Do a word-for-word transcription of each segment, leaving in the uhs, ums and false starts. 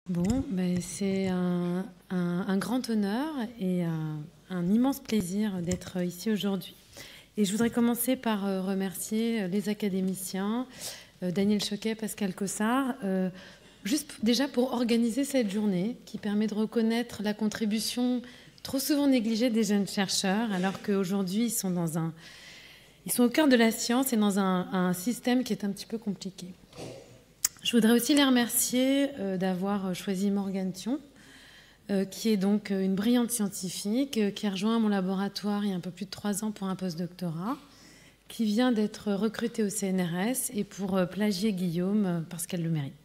Bon, ben c'est un, un, un grand honneur et un, un immense plaisir d'être ici aujourd'hui. Et je voudrais commencer par remercier les académiciens, Daniel Choquet, Pascal Cossard, euh, juste déjà pour organiser cette journée qui permet de reconnaître la contribution trop souvent négligée des jeunes chercheurs, alors qu'aujourd'hui ils sont dans un, ils sont au cœur de la science et dans un, un système qui est un petit peu compliqué. Je voudrais aussi les remercier euh, d'avoir choisi Morgane Thion, euh, qui est donc une brillante scientifique, euh, qui a rejoint mon laboratoire il y a un peu plus de trois ans pour un post-doctorat, qui vient d'être recrutée au C N R S et pour euh, plagier Guillaume euh, parce qu'elle le mérite.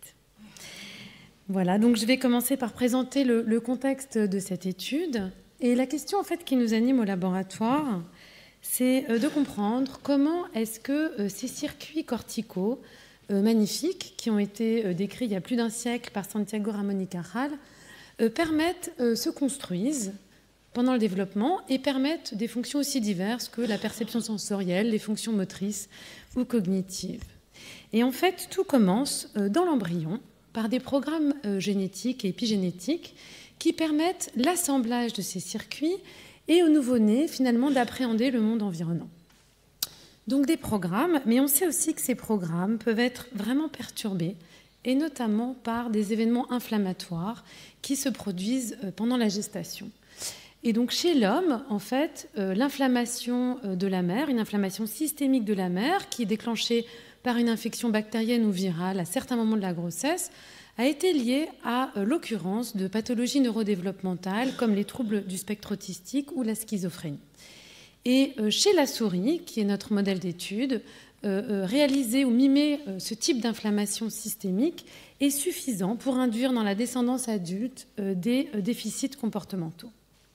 Voilà, donc je vais commencer par présenter le, le contexte de cette étude. Et la question en fait qui nous anime au laboratoire, c'est euh, de comprendre comment est-ce que euh, ces circuits corticaux Euh, magnifiques, qui ont été euh, décrits il y a plus d'un siècle par Santiago Ramón y Cajal, euh, permettent, euh, se construisent pendant le développement et permettent des fonctions aussi diverses que la perception sensorielle, les fonctions motrices ou cognitives. Et en fait, tout commence euh, dans l'embryon par des programmes euh, génétiques et épigénétiques qui permettent l'assemblage de ces circuits et au nouveau-né, finalement, d'appréhender le monde environnant. Donc des programmes, mais on sait aussi que ces programmes peuvent être vraiment perturbés, et notamment par des événements inflammatoires qui se produisent pendant la gestation. Et donc chez l'homme, en fait, euh, l'inflammation de la mère, une inflammation systémique de la mère, qui est déclenchée par une infection bactérienne ou virale à certains moments de la grossesse, a été liée à euh, l'occurrence de pathologies neurodéveloppementales comme les troubles du spectre autistique ou la schizophrénie. Et chez la souris, qui est notre modèle d'étude, euh, réaliser ou mimer euh, ce type d'inflammation systémique est suffisant pour induire dans la descendance adulte euh, des euh, déficits comportementaux.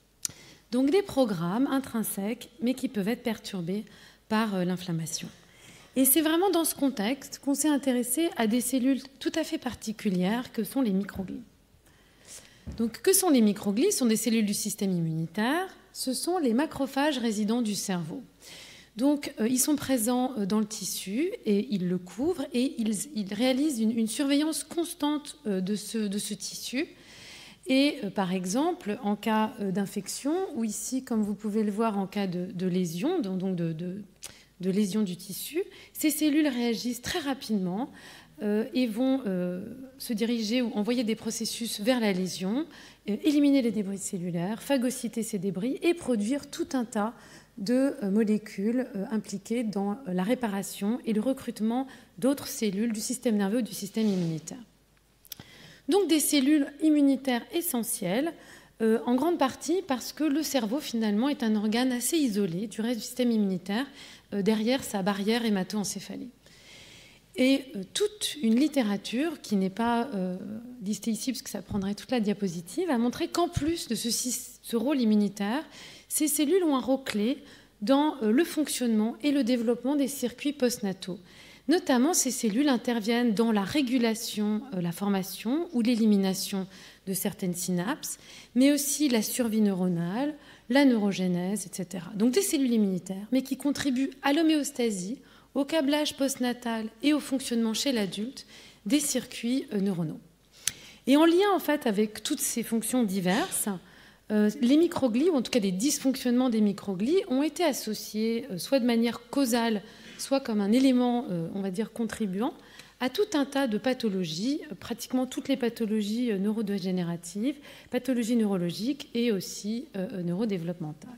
Donc des programmes intrinsèques, mais qui peuvent être perturbés par euh, l'inflammation. Et c'est vraiment dans ce contexte qu'on s'est intéressé à des cellules tout à fait particulières que sont les microglies. Donc que sont les microglies ? Ce sont des cellules du système immunitaire. Ce sont les macrophages résidents du cerveau. Donc, euh, ils sont présents dans le tissu et ils le couvrent et ils, ils réalisent une, une surveillance constante euh, de, ce, de ce tissu. Et euh, par exemple, en cas euh, d'infection, ou ici, comme vous pouvez le voir, en cas de, de lésion, donc de, de, de lésion du tissu, ces cellules réagissent très rapidement euh, et vont euh, se diriger ou envoyer des processus vers la lésion, éliminer les débris cellulaires, phagocyter ces débris et produire tout un tas de molécules impliquées dans la réparation et le recrutement d'autres cellules du système nerveux ou du système immunitaire. Donc des cellules immunitaires essentielles, euh, en grande partie parce que le cerveau finalement est un organe assez isolé du reste du système immunitaire euh, derrière sa barrière hémato-encéphalique. Et euh, toute une littérature, qui n'est pas euh, listée ici parce que ça prendrait toute la diapositive, a montré qu'en plus de ce, ce rôle immunitaire, ces cellules ont un rôle clé dans euh, le fonctionnement et le développement des circuits postnataux. Notamment, ces cellules interviennent dans la régulation, euh, la formation ou l'élimination de certaines synapses, mais aussi la survie neuronale, la neurogénèse, et cetera. Donc des cellules immunitaires, mais qui contribuent à l'homéostasie, au câblage postnatal et au fonctionnement chez l'adulte des circuits neuronaux. Et en lien en fait avec toutes ces fonctions diverses, euh, les microglies, ou en tout cas des dysfonctionnements des microglies, ont été associés euh, soit de manière causale, soit comme un élément, euh, on va dire, contribuant à tout un tas de pathologies, euh, pratiquement toutes les pathologies euh, neurodégénératives, pathologies neurologiques et aussi euh, neurodéveloppementales.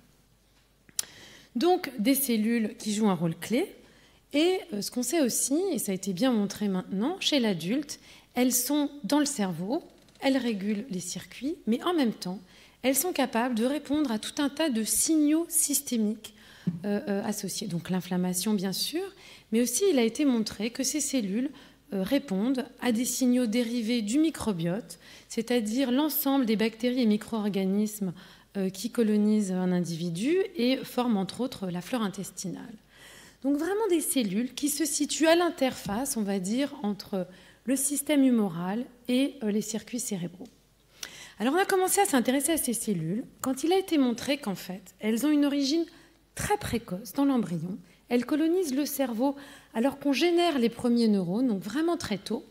Donc des cellules qui jouent un rôle clé. Et ce qu'on sait aussi, et ça a été bien montré maintenant, chez l'adulte, elles sont dans le cerveau, elles régulent les circuits, mais en même temps, elles sont capables de répondre à tout un tas de signaux systémiques euh, euh, associés. Donc l'inflammation, bien sûr, mais aussi il a été montré que ces cellules euh, répondent à des signaux dérivés du microbiote, c'est-à-dire l'ensemble des bactéries et micro-organismes euh, qui colonisent un individu et forment entre autres la flore intestinale. Donc vraiment des cellules qui se situent à l'interface, on va dire, entre le système humoral et les circuits cérébraux. Alors on a commencé à s'intéresser à ces cellules quand il a été montré qu'en fait, elles ont une origine très précoce dans l'embryon. Elles colonisent le cerveau alors qu'on génère les premiers neurones, donc vraiment très tôt.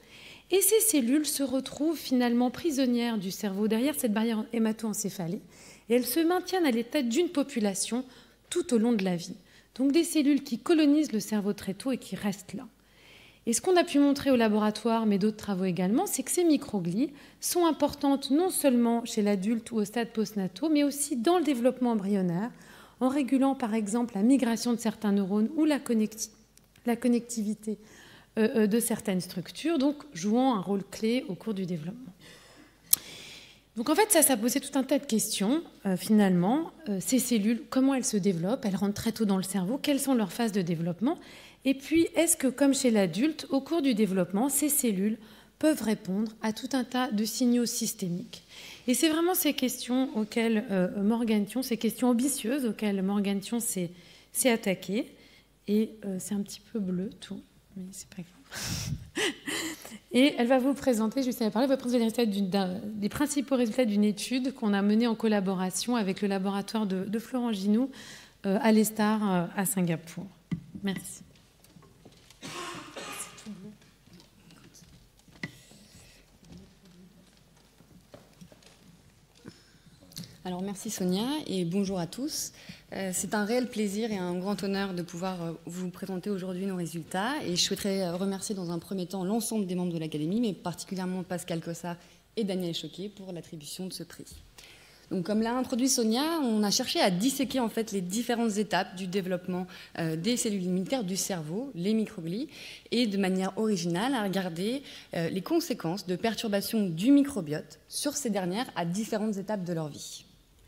Et ces cellules se retrouvent finalement prisonnières du cerveau derrière cette barrière hémato-encéphalée et elles se maintiennent à l'état d'une population tout au long de la vie. Donc des cellules qui colonisent le cerveau très tôt et qui restent là. Et ce qu'on a pu montrer au laboratoire, mais d'autres travaux également, c'est que ces microglies sont importantes non seulement chez l'adulte ou au stade postnatal, mais aussi dans le développement embryonnaire, en régulant par exemple la migration de certains neurones ou la, connecti la connectivité euh, de certaines structures, donc jouant un rôle clé au cours du développement. Donc en fait, ça, ça posait tout un tas de questions, euh, finalement. Euh, ces cellules, comment elles se développent? Elles rentrent très tôt dans le cerveau. Quelles sont leurs phases de développement? Et puis, est-ce que, comme chez l'adulte, au cours du développement, ces cellules peuvent répondre à tout un tas de signaux systémiques? Et c'est vraiment ces questions auxquelles euh, Morgantion, ces questions ambitieuses auxquelles Morgantion s'est attaqué. Et euh, c'est un petit peu bleu, tout, mais c'est pas grave. Et elle va vous présenter, je vais vous parler, vous présenter les, résultats des principaux résultats d'une étude qu'on a menée en collaboration avec le laboratoire de, de Florent Ginoux euh, à l'Estar euh, à Singapour. Merci. Alors merci Sonia et bonjour à tous. Euh, c'est un réel plaisir et un grand honneur de pouvoir euh, vous présenter aujourd'hui nos résultats et je souhaiterais euh, remercier dans un premier temps l'ensemble des membres de l'Académie, mais particulièrement Pascal Cossard et Daniel Choquet pour l'attribution de ce prix. Donc, comme l'a introduit Sonia, on a cherché à disséquer en fait les différentes étapes du développement euh, des cellules immunitaires du cerveau, les microglies, et de manière originale à regarder euh, les conséquences de perturbations du microbiote sur ces dernières à différentes étapes de leur vie.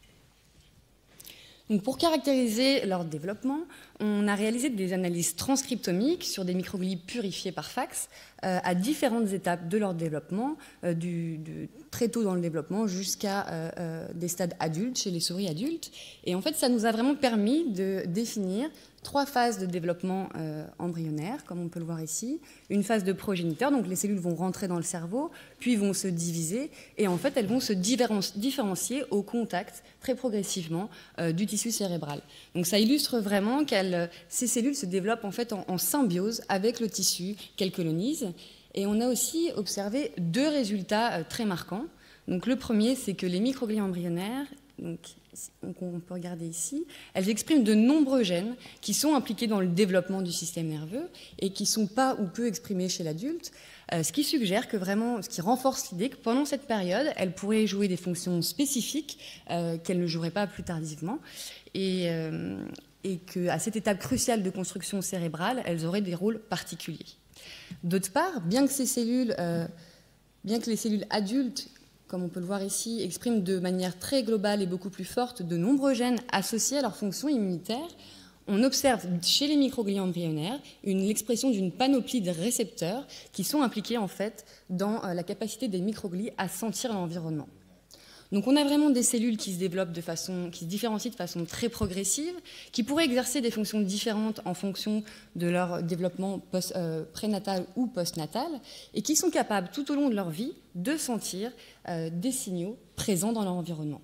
Donc, pour caractériser leur développement, on a réalisé des analyses transcriptomiques sur des microglies purifiées par fax euh, à différentes étapes de leur développement, euh, du, du, très tôt dans le développement jusqu'à euh, euh, des stades adultes, chez les souris adultes. Et en fait, ça nous a vraiment permis de définir trois phases de développement euh, embryonnaire, comme on peut le voir ici. Une phase de progéniteur, donc les cellules vont rentrer dans le cerveau, puis vont se diviser, et en fait, elles vont se différencier au contact, très progressivement, euh, du tissu cérébral. Donc ça illustre vraiment que ces cellules se développent en fait en, en symbiose avec le tissu qu'elles colonisent. Et on a aussi observé deux résultats euh, très marquants. Donc le premier, c'est que les microglies embryonnaires, donc, donc on peut regarder ici, elles expriment de nombreux gènes qui sont impliqués dans le développement du système nerveux et qui ne sont pas ou peu exprimés chez l'adulte, euh, ce qui suggère que vraiment, ce qui renforce l'idée que pendant cette période, elles pourraient jouer des fonctions spécifiques euh, qu'elles ne joueraient pas plus tardivement. Et, euh, et qu'à cette étape cruciale de construction cérébrale, elles auraient des rôles particuliers. D'autre part, bien que ces cellules, euh, bien que les cellules adultes, comme on peut le voir ici, expriment de manière très globale et beaucoup plus forte de nombreux gènes associés à leur fonction immunitaire, on observe chez les microglies embryonnaires l'expression d'une panoplie de récepteurs qui sont impliqués en fait dans la capacité des microglies à sentir l'environnement. Donc on a vraiment des cellules qui se développent de façon, qui se différencient de façon très progressive, qui pourraient exercer des fonctions différentes en fonction de leur développement post, euh, prénatal ou postnatal, et qui sont capables tout au long de leur vie de sentir euh, des signaux présents dans leur environnement.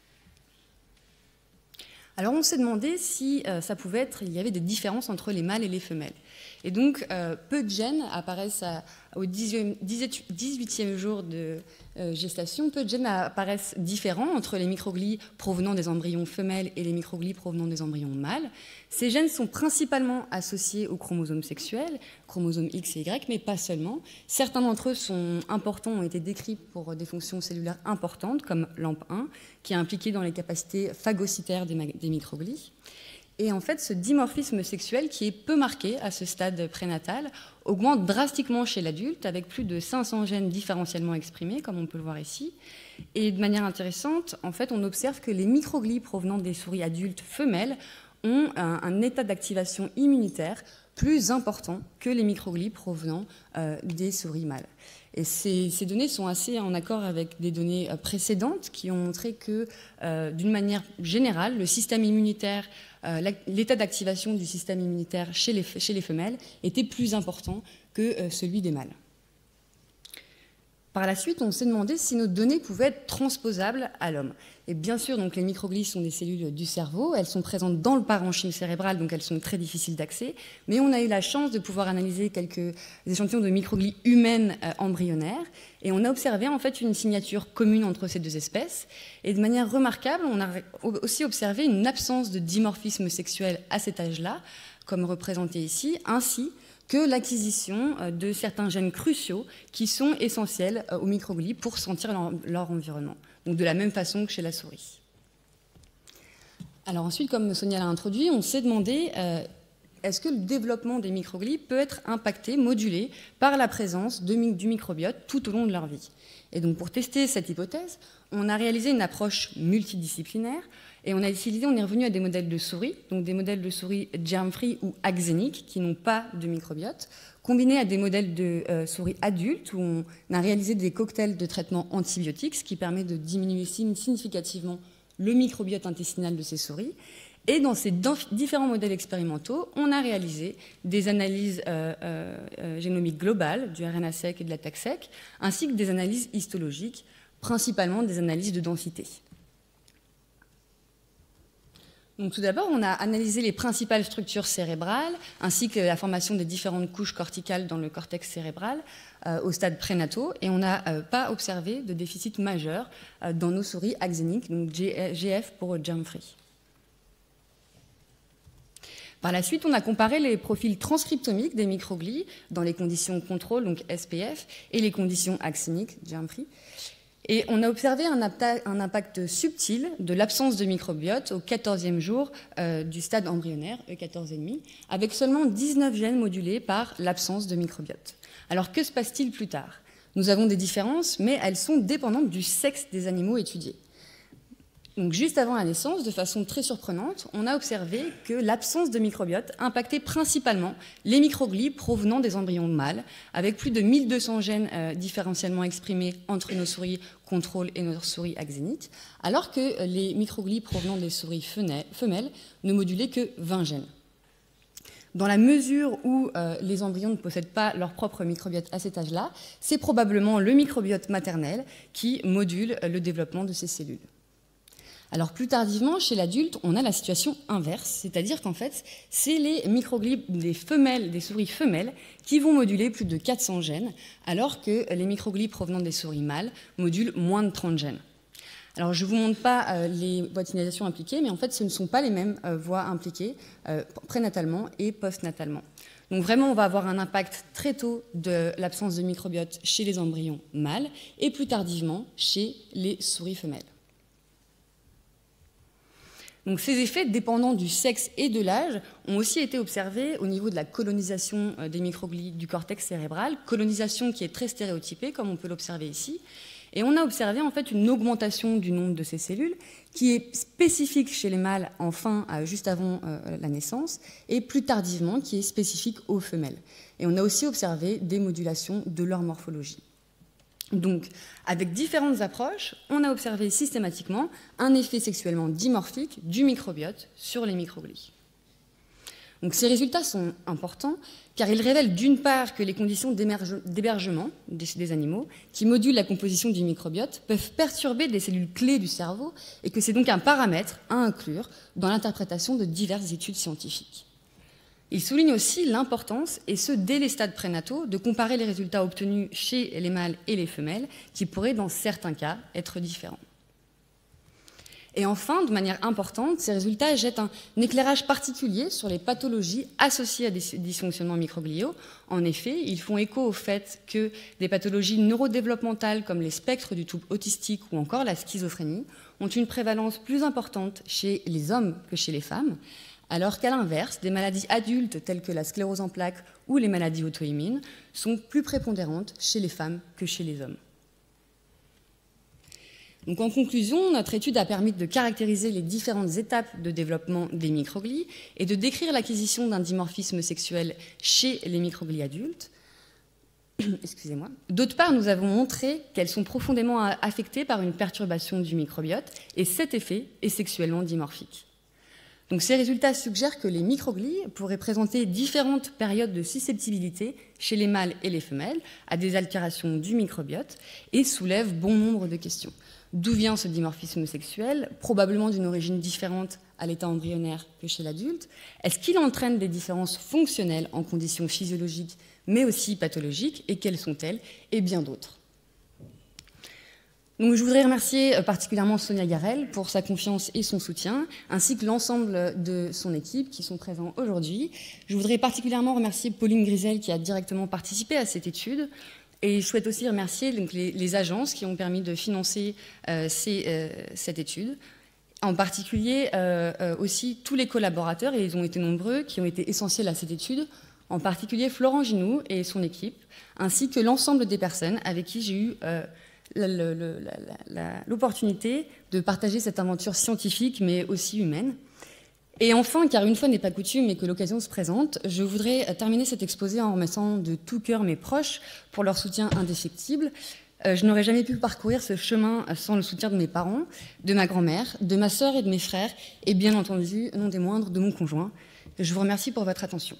Alors on s'est demandé si euh, ça pouvait être, il y avait des différences entre les mâles et les femelles. Et donc euh, peu de gènes apparaissent à, au dix-huitième jour de euh, gestation, peu de gènes apparaissent différents entre les microglies provenant des embryons femelles et les microglies provenant des embryons mâles. Ces gènes sont principalement associés aux chromosomes sexuels, chromosomes X et Y, mais pas seulement. Certains d'entre eux sont importants, ont été décrits pour des fonctions cellulaires importantes, comme l'A M P un, qui est impliqué dans les capacités phagocytaires des, des microglies. Et en fait, ce dimorphisme sexuel, qui est peu marqué à ce stade prénatal, augmente drastiquement chez l'adulte, avec plus de cinq cents gènes différentiellement exprimés, comme on peut le voir ici. Et de manière intéressante, en fait, on observe que les microglies provenant des souris adultes femelles ont un, un état d'activation immunitaire plus important que les microglies provenant euh, des souris mâles. Et ces, ces données sont assez en accord avec des données précédentes qui ont montré que, euh, d'une manière générale, le système immunitaire, euh, l'état d'activation du système immunitaire chez les, chez les femelles était plus important que euh, celui des mâles. Par la suite, on s'est demandé si nos données pouvaient être transposables à l'homme. Et bien sûr, donc, les microglies sont des cellules du cerveau, elles sont présentes dans le parenchyme cérébral, donc elles sont très difficiles d'accès, mais on a eu la chance de pouvoir analyser quelques échantillons de microglies humaines euh, embryonnaires, et on a observé en fait une signature commune entre ces deux espèces, et de manière remarquable, on a aussi observé une absence de dimorphisme sexuel à cet âge-là, comme représenté ici, ainsi que l'acquisition de certains gènes cruciaux qui sont essentiels aux microglies pour sentir leur, leur environnement. Donc de la même façon que chez la souris. Alors ensuite, comme Sonia l'a introduit, on s'est demandé euh, est-ce que le développement des microglies peut être impacté, modulé par la présence de, du microbiote tout au long de leur vie. Et donc pour tester cette hypothèse, on a réalisé une approche multidisciplinaire. Et on a utilisé, on est revenu à des modèles de souris, donc des modèles de souris germ-free ou axéniques qui n'ont pas de microbiote, combinés à des modèles de euh, souris adultes où on a réalisé des cocktails de traitement antibiotiques, ce qui permet de diminuer significativement le microbiote intestinal de ces souris. Et dans ces différents modèles expérimentaux, on a réalisé des analyses euh, euh, génomiques globales, du R N A sec et de la T A C sec, ainsi que des analyses histologiques, principalement des analyses de densité. Donc, tout d'abord, on a analysé les principales structures cérébrales ainsi que la formation des différentes couches corticales dans le cortex cérébral euh, au stade prénataux et on n'a euh, pas observé de déficit majeur euh, dans nos souris axéniques, donc G F pour germ-free. Par la suite, on a comparé les profils transcriptomiques des microglies dans les conditions contrôle, donc S P F, et les conditions axéniques, germ-free. Et on a observé un, un impact subtil de l'absence de microbiote au quatorzième jour euh, du stade embryonnaire, E quatorze virgule cinq, avec seulement dix-neuf gènes modulés par l'absence de microbiote. Alors que se passe-t-il plus tard? Nous avons des différences, mais elles sont dépendantes du sexe des animaux étudiés. Donc, juste avant la naissance, de façon très surprenante, on a observé que l'absence de microbiote impactait principalement les microglies provenant des embryons mâles, avec plus de mille deux cents gènes euh, différentiellement exprimés entre nos souris contrôle et nos souris axéniques, alors que les microglies provenant des souris femelles ne modulaient que vingt gènes. Dans la mesure où euh, les embryons ne possèdent pas leur propre microbiote à cet âge-là, c'est probablement le microbiote maternel qui module le développement de ces cellules. Alors plus tardivement, chez l'adulte, on a la situation inverse, c'est-à-dire qu'en fait, c'est les microglies des femelles, des souris femelles qui vont moduler plus de quatre cents gènes, alors que les microglies provenant des souris mâles modulent moins de trente gènes. Alors je ne vous montre pas euh, les voies de signalisation impliquées, mais en fait, ce ne sont pas les mêmes euh, voies impliquées euh, prénatalement et postnatalement. Donc vraiment, on va avoir un impact très tôt de l'absence de microbiote chez les embryons mâles et plus tardivement chez les souris femelles. Donc, ces effets, dépendant du sexe et de l'âge, ont aussi été observés au niveau de la colonisation des microglies du cortex cérébral, colonisation qui est très stéréotypée, comme on peut l'observer ici. Et on a observé en fait une augmentation du nombre de ces cellules qui est spécifique chez les mâles en fin, juste avant euh, la naissance, et plus tardivement qui est spécifique aux femelles. Et on a aussi observé des modulations de leur morphologie. Donc, avec différentes approches, on a observé systématiquement un effet sexuellement dimorphique du microbiote sur les microglies. Donc, ces résultats sont importants car ils révèlent d'une part que les conditions d'hébergement des, des animaux qui modulent la composition du microbiote peuvent perturber des cellules clés du cerveau et que c'est donc un paramètre à inclure dans l'interprétation de diverses études scientifiques. Il souligne aussi l'importance, et ce dès les stades prénataux, de comparer les résultats obtenus chez les mâles et les femelles, qui pourraient dans certains cas être différents. Et enfin, de manière importante, ces résultats jettent un éclairage particulier sur les pathologies associées à des dysfonctionnements microgliaux. En effet, ils font écho au fait que des pathologies neurodéveloppementales comme les spectres du trouble autistique ou encore la schizophrénie ont une prévalence plus importante chez les hommes que chez les femmes, alors qu'à l'inverse, des maladies adultes telles que la sclérose en plaques ou les maladies auto-immunes sont plus prépondérantes chez les femmes que chez les hommes. Donc, en conclusion, notre étude a permis de caractériser les différentes étapes de développement des microglies et de décrire l'acquisition d'un dimorphisme sexuel chez les microglies adultes. Excusez-moi. D'autre part, nous avons montré qu'elles sont profondément affectées par une perturbation du microbiote et cet effet est sexuellement dimorphique. Donc ces résultats suggèrent que les microglies pourraient présenter différentes périodes de susceptibilité chez les mâles et les femelles à des altérations du microbiote et soulèvent bon nombre de questions. D'où vient ce dimorphisme sexuel? Probablement d'une origine différente à l'état embryonnaire que chez l'adulte. Est-ce qu'il entraîne des différences fonctionnelles en conditions physiologiques mais aussi pathologiques? Et quelles sont-elles? Et bien d'autres. Donc, je voudrais remercier particulièrement Sonia Garel pour sa confiance et son soutien, ainsi que l'ensemble de son équipe qui sont présents aujourd'hui. Je voudrais particulièrement remercier Pauline Grisel qui a directement participé à cette étude. Et je souhaite aussi remercier donc, les, les agences qui ont permis de financer euh, ces, euh, cette étude. En particulier euh, euh, aussi tous les collaborateurs, et ils ont été nombreux, qui ont été essentiels à cette étude, en particulier Florent Ginoux et son équipe, ainsi que l'ensemble des personnes avec qui j'ai eu euh, l'opportunité de partager cette aventure scientifique, mais aussi humaine. Et enfin, car une fois n'est pas coutume et que l'occasion se présente, je voudrais terminer cet exposé en remerciant de tout cœur mes proches pour leur soutien indéfectible. Euh, je n'aurais jamais pu parcourir ce chemin sans le soutien de mes parents, de ma grand-mère, de ma sœur et de mes frères, et bien entendu, non des moindres, de mon conjoint. Je vous remercie pour votre attention.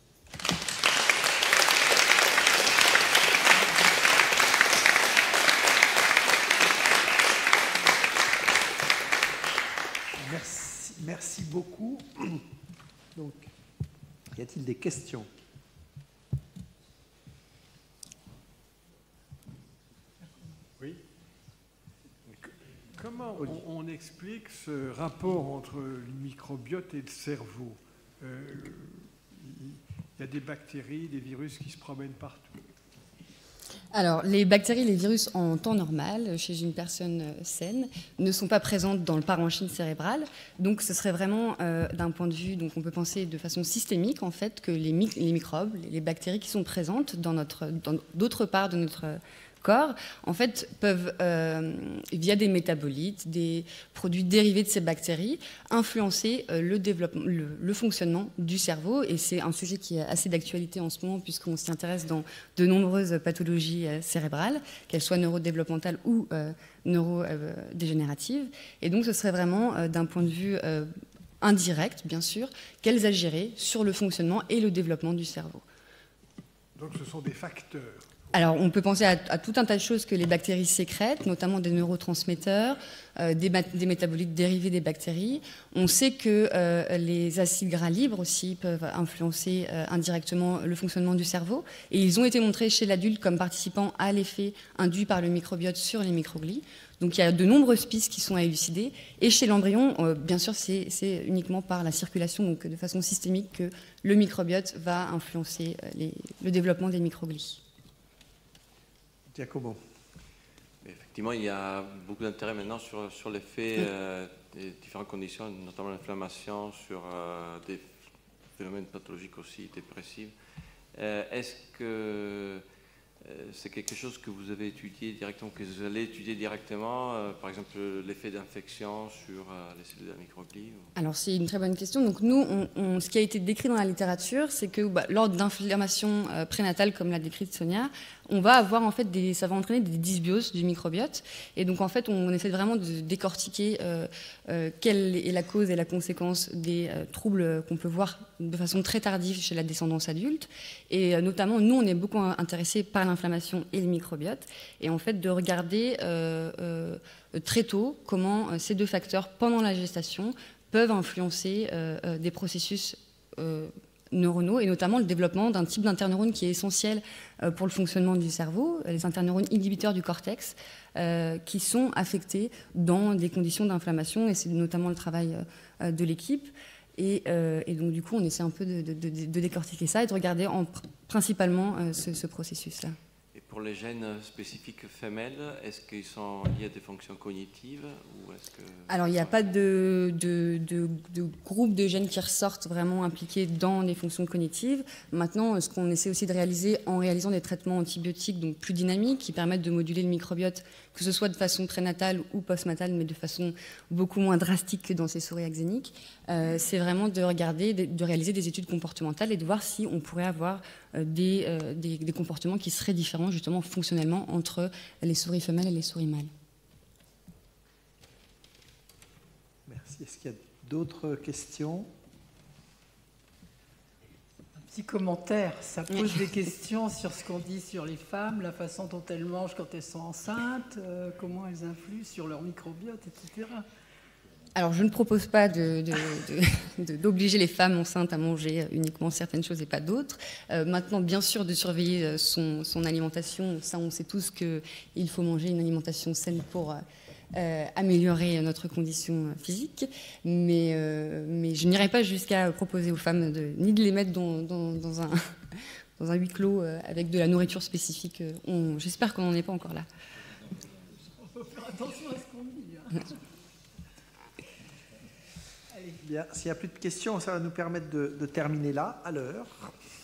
Merci, merci beaucoup. Donc, y a-t-il des questions? Oui. Comment on, on explique ce rapport entre le microbiote et le cerveau? euh, Il y a des bactéries, des virus qui se promènent partout. Alors, les bactéries et les virus en temps normal, chez une personne saine, ne sont pas présentes dans le parenchyme cérébral. Donc, ce serait vraiment euh, d'un point de vue, donc on peut penser de façon systémique, en fait, que les, mi les microbes, les bactéries qui sont présentes dans notre, dans d'autres parts de notre corps, en fait, peuvent, euh, via des métabolites, des produits dérivés de ces bactéries, influencer euh, le développement, le, le fonctionnement du cerveau. Et c'est un sujet qui est assez d'actualité en ce moment, puisqu'on s'y intéresse dans de nombreuses pathologies euh, cérébrales, qu'elles soient neurodéveloppementales ou euh, neurodégénératives. Et donc, ce serait vraiment, euh, d'un point de vue euh, indirect, bien sûr, qu'elles agiraient sur le fonctionnement et le développement du cerveau. Donc, ce sont des facteurs. Alors, on peut penser à, à tout un tas de choses que les bactéries sécrètent, notamment des neurotransmetteurs, euh, des, des métabolites dérivés des bactéries. On sait que euh, les acides gras libres aussi peuvent influencer euh, indirectement le fonctionnement du cerveau. Et ils ont été montrés chez l'adulte comme participant à l'effet induit par le microbiote sur les microglies. Donc, il y a de nombreuses pistes qui sont à élucider. Et chez l'embryon, euh, bien sûr, c'est uniquement par la circulation, donc de façon systémique, que le microbiote va influencer euh, les, le développement des microglies. Giacomo. Effectivement, il y a beaucoup d'intérêt maintenant sur, sur l'effet oui. euh, des différentes conditions, notamment l'inflammation, sur euh, des phénomènes pathologiques aussi dépressifs. Euh, Est-ce que euh, c'est quelque chose que vous avez étudié directement, que vous allez étudier directement, euh, par exemple l'effet d'infection sur euh, les cellules de la microglie? Ou... Alors c'est une très bonne question. Donc nous, on, on, ce qui a été décrit dans la littérature, c'est que bah, lors d'inflammations euh, prénatales, comme l'a décrit Sonia, on va avoir en fait des, ça va entraîner des dysbioses du microbiote. Et donc en fait, on essaie vraiment de décortiquer euh, euh, quelle est la cause et la conséquence des euh, troubles qu'on peut voir de façon très tardive chez la descendance adulte. Et euh, notamment, nous, on est beaucoup intéressés par l'inflammation et le microbiote. Et en fait, de regarder euh, euh, très tôt comment euh, ces deux facteurs, pendant la gestation, peuvent influencer euh, euh, des processus euh, neuronaux et notamment le développement d'un type d'interneurone qui est essentiel euh, pour le fonctionnement du cerveau, les interneurones inhibiteurs du cortex, euh, qui sont affectés dans des conditions d'inflammation, et c'est notamment le travail euh, de l'équipe. Et, euh, et donc du coup, on essaie un peu de, de, de, de décortiquer ça et de regarder en, principalement euh, ce, ce processus-là. Et pour les gènes spécifiques femelles, est-ce qu'ils sont liés à des fonctions cognitives ou est-ce que... Alors, il n'y a pas de, de, de, de groupe de gènes qui ressortent vraiment impliqués dans les fonctions cognitives. Maintenant, ce qu'on essaie aussi de réaliser en réalisant des traitements antibiotiques donc plus dynamiques qui permettent de moduler le microbiote, que ce soit de façon prénatale ou postnatale, mais de façon beaucoup moins drastique que dans ces souris axéniques, euh, c'est vraiment de regarder, de, de réaliser des études comportementales et de voir si on pourrait avoir euh, des, euh, des, des comportements qui seraient différents justement fonctionnellement entre les souris femelles et les souris mâles. Merci. Est-ce qu'il y a D'autres questions? Petit commentaire, ça pose des questions sur ce qu'on dit sur les femmes, la façon dont elles mangent quand elles sont enceintes, euh, comment elles influent sur leur microbiote, et cetera. Alors, je ne propose pas de, de, de, de, d'obliger les femmes enceintes à manger uniquement certaines choses et pas d'autres. Euh, maintenant, bien sûr, de surveiller son, son alimentation. Ça, on sait tous qu'il faut manger une alimentation saine pour euh, améliorer notre condition physique. Mais, euh, mais je n'irai pas jusqu'à proposer aux femmes de, ni de les mettre dans, dans, dans, un, dans un huis clos avec de la nourriture spécifique. On, j'espère qu'on n'en est pas encore là. On peut faire attention à ce qu'on dit. Hein. Bien, s'il n'y a plus de questions, ça va nous permettre de, de terminer là, à l'heure.